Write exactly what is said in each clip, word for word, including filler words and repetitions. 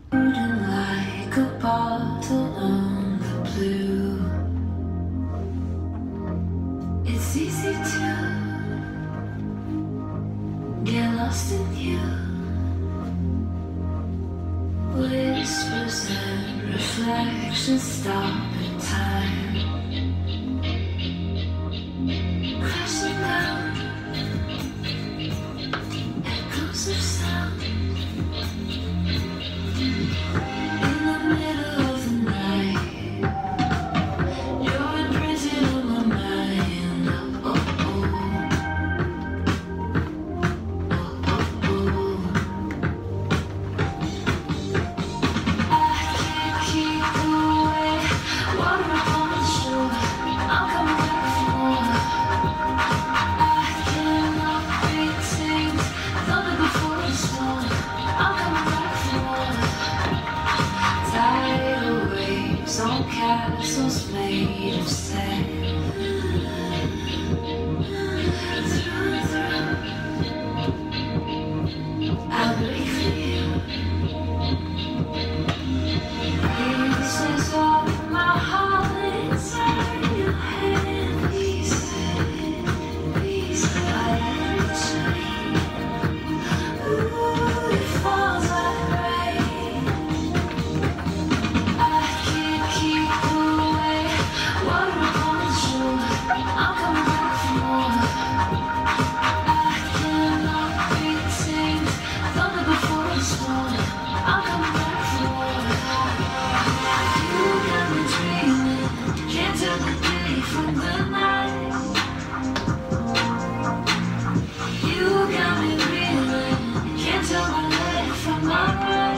Like a bottle on the blue, it's easy to get lost in you. Whispers and reflections stop in time, crashing down, echoes of sound. Some castles made of sand. Through, through, I'll break for you. Pieces of my heart inside your hand. Pieces, pieces I let shine. Ooh, it falls like rain. I can't keep away. Water upon the shore. I'm coming back for more. I cannot be tamed. Thunder before the storm. I'm coming back for more. You got me dreaming. Can't tell the day from the night. You got me reeling. Can't tell my left from my right.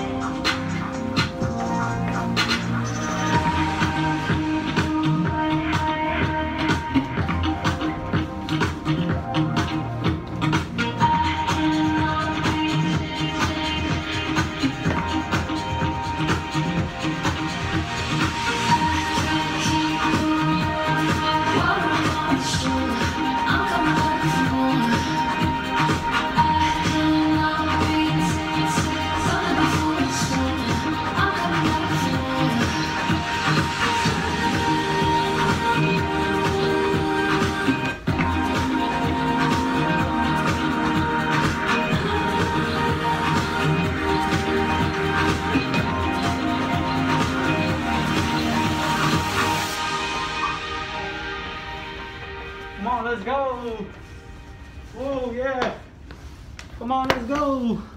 Come on, let's go. Oh, yeah. Come on, let's go.